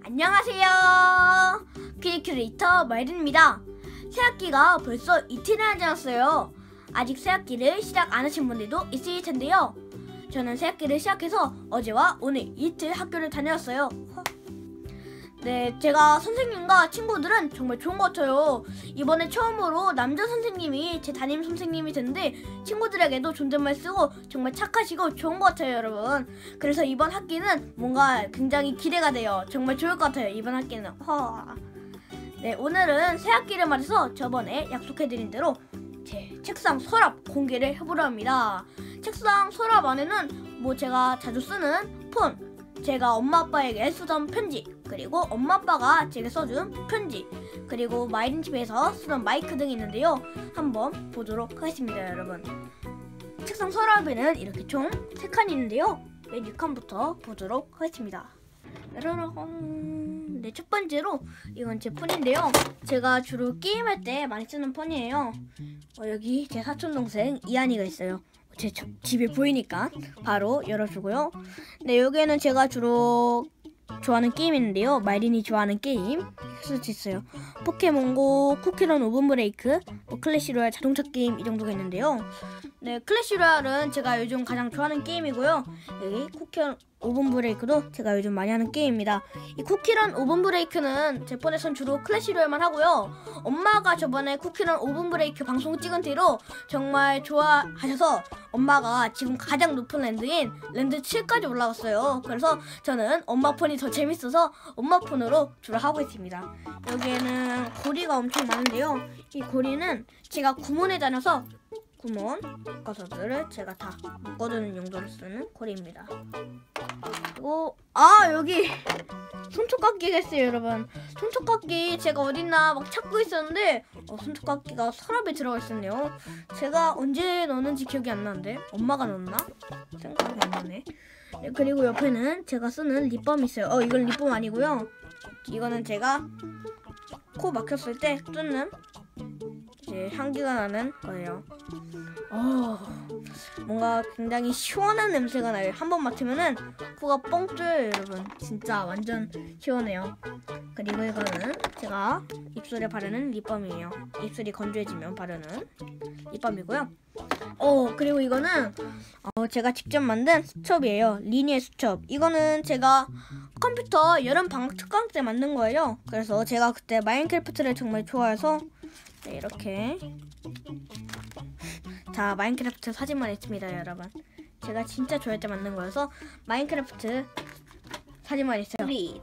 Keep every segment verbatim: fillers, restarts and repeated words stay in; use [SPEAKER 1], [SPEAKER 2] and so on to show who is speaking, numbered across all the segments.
[SPEAKER 1] 안녕하세요. 퀴리큐레이터 마이든입니다. 새학기가 벌써 이틀이나 지났어요. 아직 새학기를 시작 안 하신 분들도 있을 텐데요. 저는 새학기를 시작해서 어제와 오늘 이틀 학교를 다녔어요. 네, 제가 선생님과 친구들은 정말 좋은 것 같아요. 이번에 처음으로 남자 선생님이 제 담임 선생님이 됐는데 친구들에게도 존댓말 쓰고 정말 착하시고 좋은 것 같아요, 여러분. 그래서 이번 학기는 뭔가 굉장히 기대가 돼요. 정말 좋을 것 같아요, 이번 학기는. 허. 네, 오늘은 새 학기를 맞아서 저번에 약속해드린 대로 제 책상 서랍 공개를 해보려 합니다. 책상 서랍 안에는 뭐 제가 자주 쓰는 폰, 제가 엄마 아빠에게 쓰던 편지, 그리고 엄마 아빠가 제게 써준 편지, 그리고 마이든 집에서 쓰던 마이크 등이 있는데요. 한번 보도록 하겠습니다, 여러분. 책상 서랍에는 이렇게 총 세 칸이 있는데요. 맨 육 칸부터 보도록 하겠습니다. 네, 첫 번째로 이건 제 폰인데요. 제가 주로 게임할 때 많이 쓰는 폰이에요. 어, 여기 제 사촌동생 이한이가 있어요. 제 집에 보이니까 바로 열어주고요. 네, 여기에는 제가 주로 좋아하는 게임 있는데요. 마이린이 좋아하는 게임 수도 있어요. 포켓몬고, 쿠키런 오븐 브레이크, 뭐 클래시 로얄 자동차 게임 이 정도가 있는데요. 네, 클래시 로얄은 제가 요즘 가장 좋아하는 게임이고요. 여기 쿠키런 오븐 브레이크도 제가 요즘 많이 하는 게임입니다. 이 쿠키런 오븐 브레이크는 제 폰에선 주로 클래시 로얄만 하고요. 엄마가 저번에 쿠키런 오븐 브레이크 방송 찍은 뒤로 정말 좋아하셔서 엄마가 지금 가장 높은 랜드인 랜드 칠까지 올라갔어요. 그래서 저는 엄마 폰이 더 재밌어서 엄마 폰으로 주로 하고 있습니다. 여기에는 고리가 엄청 많은데요. 이 고리는 제가 구몬에 다녀서 구몬 가서들을 제가 다 묶어두는 용도로 쓰는 고리입니다. 그리고 아, 여기 손톱깎이가 있어요, 여러분. 손톱깎이 제가 어딨나 막 찾고 있었는데 어, 손톱깎이가 서랍에 들어가 있었네요. 제가 언제 넣었는지 기억이 안 나는데 엄마가 넣었나? 생각이 안 나네. 네, 그리고 옆에는 제가 쓰는 립밤이 있어요. 어, 이건 립밤 아니고요. 이거는 제가 코 막혔을 때 뚫는 이제 향기가 나는 거예요. 어, 뭔가 굉장히 시원한 냄새가 나요. 한번 맡으면은 코가 뻥 뚫려요, 여러분. 진짜 완전 시원해요. 그리고 이거는 제가 입술에 바르는 립밤이에요. 입술이 건조해지면 바르는 립밤이고요. 어, 그리고 이거는 어, 제가 직접 만든 수첩이에요. 리니의 수첩. 이거는 제가 컴퓨터 여름 방학 특강 때 만든 거예요. 그래서 제가 그때 마인크래프트를 정말 좋아해서 네, 이렇게 자, 마인크래프트 사진만 있습니다, 여러분. 제가 진짜 좋아할 때 만든 거여서 마인크래프트 사진만 있어요. 삼, 이, 일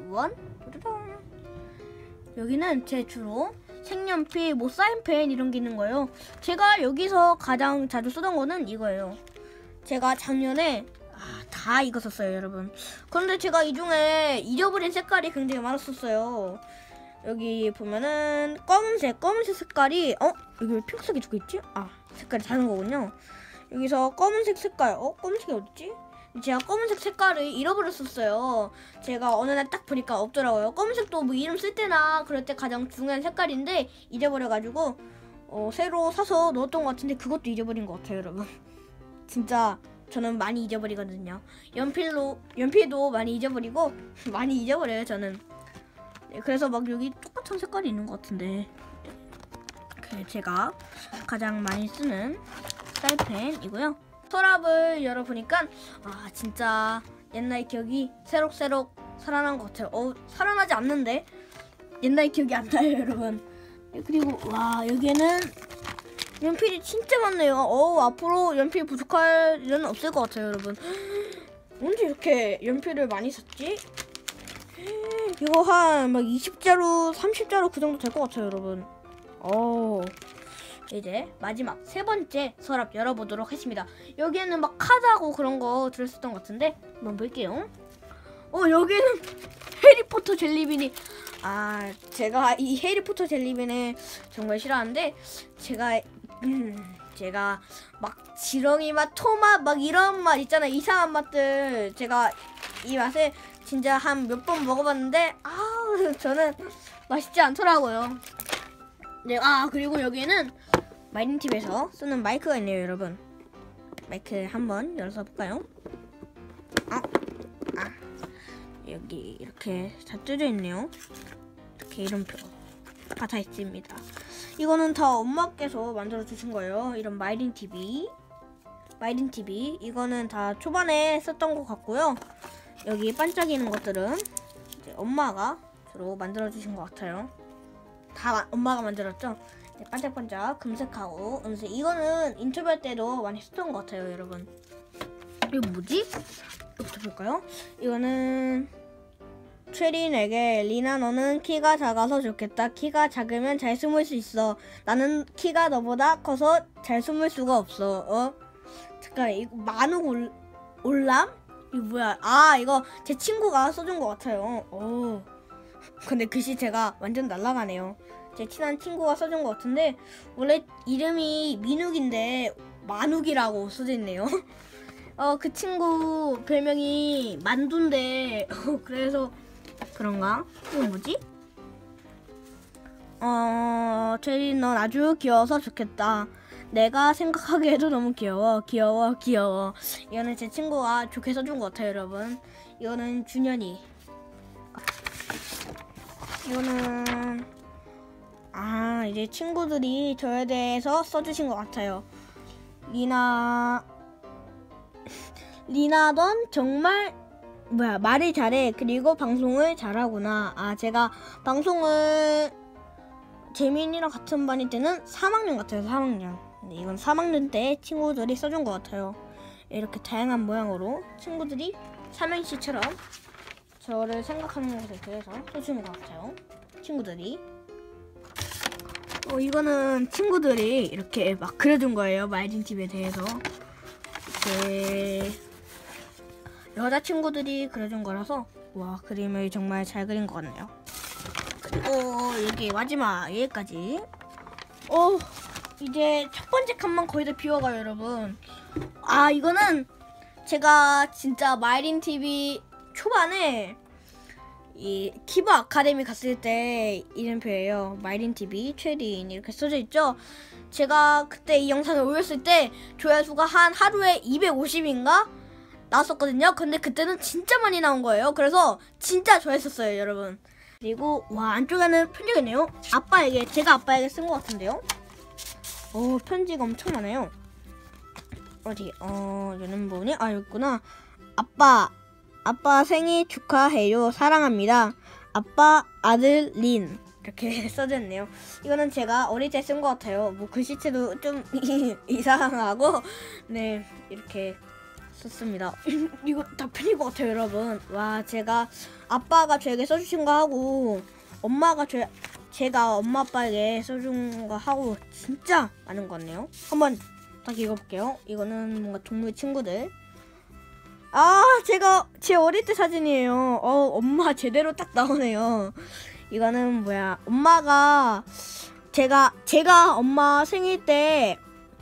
[SPEAKER 1] 여기는 제 주로 색연필, 뭐 사인펜 이런 게 있는 거예요. 제가 여기서 가장 자주 쓰던 거는 이거예요. 제가 작년에 아, 다 이거 썼어요, 여러분. 그런데 제가 이 중에 잊어버린 색깔이 굉장히 많았었어요. 여기 보면은 검은색, 검은색 색깔이 어? 여기 왜 핑크색이 두개 있지? 아, 색깔이 다른 거군요. 여기서 검은색 색깔, 어? 검은색이 어딨지? 제가 검은색 색깔을 잃어버렸었어요. 제가 어느 날 딱 보니까 없더라고요. 검은색도 뭐 이름 쓸 때나 그럴 때 가장 중요한 색깔인데 잊어버려가지고 어, 새로 사서 넣었던 것 같은데 그것도 잊어버린 것 같아요, 여러분. 진짜 저는 많이 잊어버리거든요. 연필로, 연필도 많이 잊어버리고 많이 잊어버려요, 저는. 네, 그래서 막 여기 똑같은 색깔이 있는 것 같은데 그 제가 가장 많이 쓰는 사인펜이고요. 서랍을 열어보니까 아, 진짜 옛날 기억이 새록새록 살아난 것 같아요. 어, 살아나지 않는데 옛날 기억이 안 나요, 여러분. 네, 그리고 와, 여기에는 연필이 진짜 많네요. 어, 앞으로 연필 부족할 일은 없을 것 같아요, 여러분. 언제 이렇게 연필을 많이 샀지? 이거 한 막 이십 자루, 삼십 자루 그 정도 될 것 같아요, 여러분. 어, 이제 마지막 세 번째 서랍 열어보도록 하겠습니다. 여기에는 막 카드하고 그런 거 들었었던 것 같은데 한번 볼게요. 어, 여기는 해리포터 젤리빈이 아, 제가 이 해리포터 젤리빈을 정말 싫어하는데 제가 음, 제가 막 지렁이 맛, 토맛 막 이런 맛 있잖아요. 이상한 맛들 제가 이 맛을 진짜 한 몇 번 먹어봤는데 아우, 저는 맛있지 않더라고요. 네, 아, 그리고 여기에는 마이든팁에서 쓰는 마이크가 있네요, 여러분. 마이크 한번 열어서 볼까요? 아, 아. 여기 이렇게 다 뜯어 있네요. 이렇게 이름표가 다 있습니다. 이거는 다 엄마께서 만들어 주신 거예요. 이런 마이린 티비, 마이린 티비. 이거는 다 초반에 썼던 것 같고요. 여기 반짝이는 것들은 이제 엄마가 주로 만들어 주신 것 같아요. 다 엄마가 만들었죠. 네, 반짝반짝 금색하고 은색. 이거는 인터뷰 때도 많이 썼던 것 같아요, 여러분. 이거 뭐지? 이거부터 볼까요? 이거는 최린에게 리나 너는 키가 작아서 좋겠다. 키가 작으면 잘 숨을 수 있어. 나는 키가 너보다 커서 잘 숨을 수가 없어. 어? 잠깐 이거 만욱 올, 올람? 이거 뭐야? 아 이거 제 친구가 써준 것 같아요. 오. 근데 글씨 제가 완전 날라가네요. 제 친한 친구가 써준 것 같은데 원래 이름이 민욱인데 만욱이라고 써져 있네요. 어, 그 친구 별명이 만두인데 그래서 그런가? 이거 뭐지? 어, 체리 넌 아주 귀여워서 좋겠다. 내가 생각하기에도 너무 귀여워. 귀여워 귀여워. 이거는 제 친구가 좋게 써준 것 같아요, 여러분. 이거는 준현이. 이거는 아 이제 친구들이 저에 대해서 써주신 것 같아요. 리나 리나 넌 정말 뭐야 말을 잘해. 그리고 방송을 잘하구나. 아 제가 방송을 재민이랑 같은 반일 때는 삼 학년 같아요. 삼 학년. 근데 이건 삼 학년 때 친구들이 써준 것 같아요. 이렇게 다양한 모양으로 친구들이 삼행시처럼 저를 생각하는 것에 대해서 써주는 것 같아요. 친구들이. 어 이거는 친구들이 이렇게 막 그려준 거예요. 마이린 티비에 대해서. 이렇게 여자 친구들이 그려준 거라서 와 그림을 정말 잘 그린 것 같네요. 그리고 여기 마지막 여기까지. 어 이제 첫 번째 칸만 거의 다 비워가요, 여러분. 아 이거는 제가 진짜 마이린 티비 초반에 이 키보 아카데미 갔을 때 이름표예요. 마이린 티비 최린 이렇게 써져 있죠. 제가 그때 이 영상을 올렸을 때 조회수가 한 하루에 이백오십인가 나왔었거든요. 근데 그때는 진짜 많이 나온 거예요. 그래서 진짜 좋아했었어요, 여러분. 그리고 와 안쪽에는 편지가 있네요. 아빠에게, 제가 아빠에게 쓴 것 같은데요. 오 편지가 엄청 많아요. 어디 어 이런 부분이 아 여기 있구나. 아빠 아빠 생일 축하해요. 사랑합니다. 아빠 아들 린. 이렇게 써졌네요. 이거는 제가 어릴 때 쓴 것 같아요. 뭐 글씨체도 좀 이상하고 네 이렇게 썼습니다. 이거 다 팬인 것 같아요, 여러분. 와 제가 아빠가 저에게 써주신 거 하고 엄마가 저 제가 엄마 아빠에게 써준 거 하고 진짜 많은 것 같네요. 한번 딱 읽어볼게요. 이거는 뭔가 동물 친구들. 아 제가 제 어릴 때 사진이에요. 어 엄마 제대로 딱 나오네요. 이거는 뭐야 엄마가 제가 제가 엄마 생일 때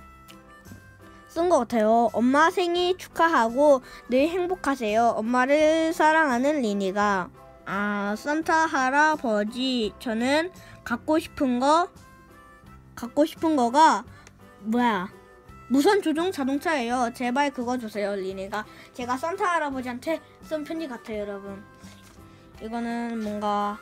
[SPEAKER 1] 쓴 것 같아요. 엄마 생일 축하하고 늘 행복하세요. 엄마를 사랑하는 리니가. 아 산타 할아버지 저는 갖고 싶은 거 갖고 싶은 거가 뭐야 무선 조종 자동차예요. 제발 그거 주세요, 리니가. 제가 산타 할아버지한테 쓴 편지 같아요, 여러분. 이거는 뭔가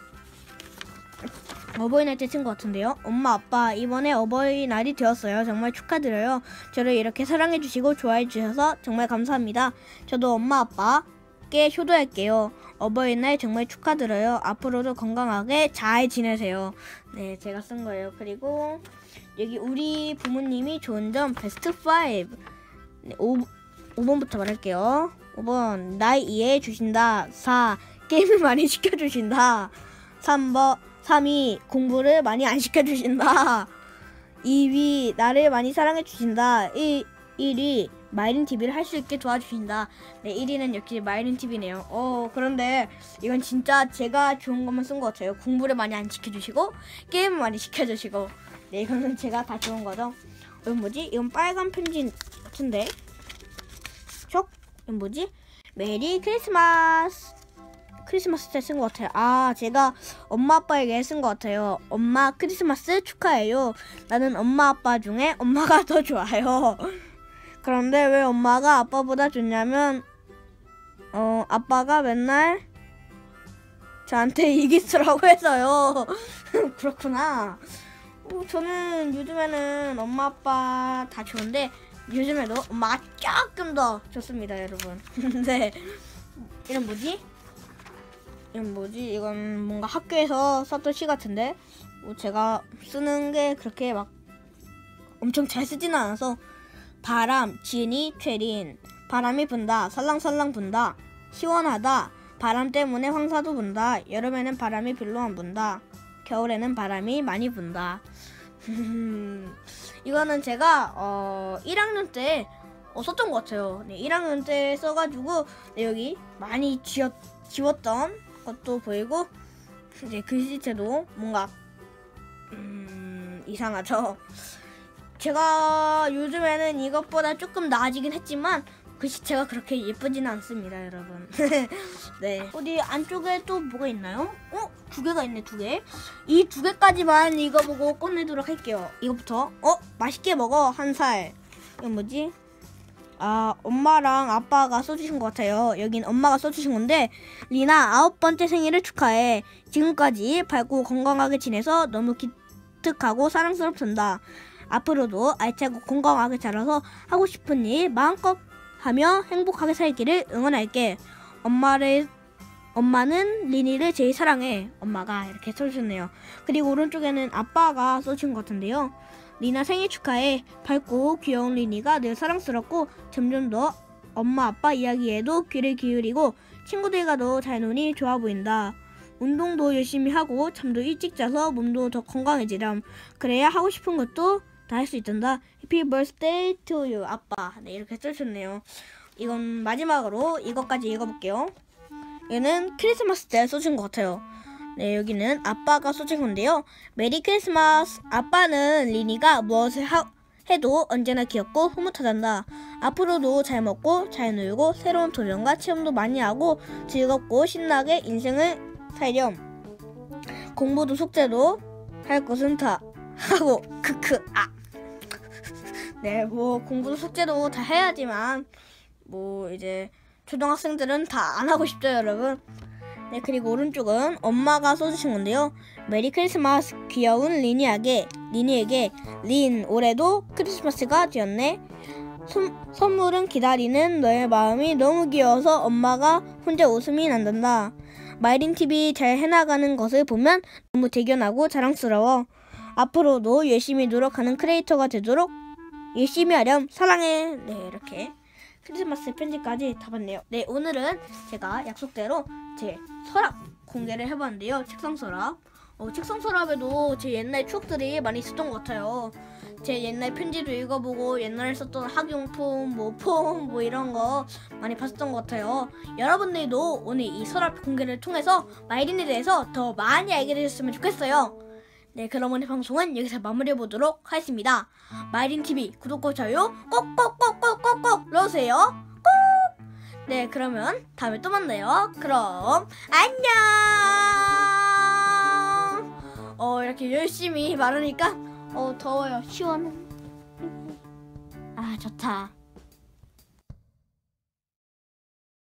[SPEAKER 1] 어버이날 때 쓴 것 같은데요. 엄마 아빠 이번에 어버이날이 되었어요. 정말 축하드려요. 저를 이렇게 사랑해주시고 좋아해주셔서 정말 감사합니다. 저도 엄마 아빠께 효도할게요. 어버이날 정말 축하드려요. 앞으로도 건강하게 잘 지내세요. 네 제가 쓴 거예요. 그리고 여기 우리 부모님이 좋은 점 베스트 오. 네, 오, 오 번부터 말할게요. 오 번 날 이해해 주신다. 사 게임을 많이 시켜주신다. 삼 번 삼 위 공부를 많이 안 시켜주신다. 이 위 나를 많이 사랑해주신다. 일 위 마이린 티비를 할 수 있게 도와주신다. 네 일 위는 역시 마이린 티비네요. 어 그런데 이건 진짜 제가 좋은 것만 쓴 것 같아요. 공부를 많이 안 시켜주시고 게임을 많이 시켜주시고. 네 이거는 제가 다 좋은 거죠. 이건 뭐지? 이건 빨간 편지 같은데. 촉? 이건 뭐지? 메리 크리스마스. 크리스마스 때 쓴 것 같아요. 아 제가 엄마 아빠에게 쓴 것 같아요. 엄마 크리스마스 축하해요. 나는 엄마 아빠 중에 엄마가 더 좋아요. 그런데 왜 엄마가 아빠보다 좋냐면 어 아빠가 맨날 저한테 이기스라고 해서요. 그렇구나. 뭐 저는 요즘에는 엄마 아빠 다 좋은데 요즘에도 엄마가 조금 더 좋습니다, 여러분. 네. 이건 뭐지? 이건 뭐지? 이건 뭔가 학교에서 썼던 시 같은데 뭐 제가 쓰는 게 그렇게 막 엄청 잘 쓰지는 않아서 바람, 지니, 최린. 바람이 분다, 살랑살랑 분다. 시원하다, 바람 때문에 황사도 분다. 여름에는 바람이 별로 안 분다. 겨울에는 바람이 많이 분다. 이거는 제가 어, 일 학년 때 어, 썼던 것 같아요. 네, 일 학년 때 써가지고 네, 여기 많이 지웠, 지웠던 것도 보이고 이제 글씨체도 뭔가 음, 이상하죠. 제가 요즘에는 이것보다 조금 나아지긴 했지만 글씨체가 그렇게 예쁘지는 않습니다, 여러분. 네. 어디 안쪽에 또 뭐가 있나요? 어? 두 개가 있네, 두 개. 이 두 개까지만 읽어보고 끝내도록 할게요. 이거부터. 어? 맛있게 먹어, 한 살. 이건 뭐지? 아, 엄마랑 아빠가 써주신 것 같아요. 여긴 엄마가 써주신 건데, 리나 아홉 번째 생일을 축하해. 지금까지 밝고 건강하게 지내서 너무 기특하고 사랑스럽단다. 앞으로도 알차고 건강하게 자라서 하고 싶은 일 마음껏 하며 행복하게 살기를 응원할게. 엄마를 엄마는 리니를 제일 사랑해. 엄마가 이렇게 써주셨네요. 그리고 오른쪽에는 아빠가 써주신 것 같은데요. 리나 생일 축하해. 밝고 귀여운 리니가 늘 사랑스럽고 점점 더 엄마 아빠 이야기에도 귀를 기울이고 친구들과도 잘 노니 좋아 보인다. 운동도 열심히 하고 잠도 일찍 자서 몸도 더 건강해지렴. 그래야 하고 싶은 것도 다 할 수 있단다. Happy birthday to you, 아빠. 네, 이렇게 써주셨네요. 이건 마지막으로 이것까지 읽어볼게요. 얘는 크리스마스 때 써준 것 같아요. 네, 여기는 아빠가 써준 건데요. 메리 크리스마스. 아빠는 리니가 무엇을 하, 해도 언제나 귀엽고 흐뭇하단다. 앞으로도 잘 먹고 잘 놀고 새로운 도전과 체험도 많이 하고 즐겁고 신나게 인생을 살렴. 공부도 숙제도 할 것은 다 하고 크크 아. 네, 뭐 공부도 숙제도 다 해야지만 뭐 이제 초등학생들은 다 안 하고 싶죠, 여러분. 네, 그리고 오른쪽은 엄마가 써주신 건데요. 메리 크리스마스. 귀여운 리니에게 리니에게 린, 올해도 크리스마스가 되었네. 선, 선물은 기다리는 너의 마음이 너무 귀여워서 엄마가 혼자 웃음이 난단다. 마이린티비 잘 해나가는 것을 보면 너무 대견하고 자랑스러워. 앞으로도 열심히 노력하는 크리에이터가 되도록 열심히 하렴. 사랑해. 네, 이렇게 크리스마스 편지까지 다 봤네요. 네, 오늘은 제가 약속대로 제 서랍 공개를 해봤는데요. 책상 서랍. 어, 책상 서랍에도 제 옛날 추억들이 많이 있었던 것 같아요. 제 옛날 편지도 읽어보고 옛날에 썼던 학용품, 뭐 폼, 뭐 이런 거 많이 봤었던 것 같아요. 여러분들도 오늘 이 서랍 공개를 통해서 마이린에 대해서 더 많이 알게 되셨으면 좋겠어요. 네, 그럼 오늘 방송은 여기서 마무리해보도록 하겠습니다. 마이린티비 구독과 좋아요 꼭꼭꼭꼭꼭꼭 눌러주세요. 꼭! 네, 그러면 다음에 또 만나요. 그럼 안녕. 어, 이렇게 열심히 말하니까 어, 더워요. 시원. 아, 좋다.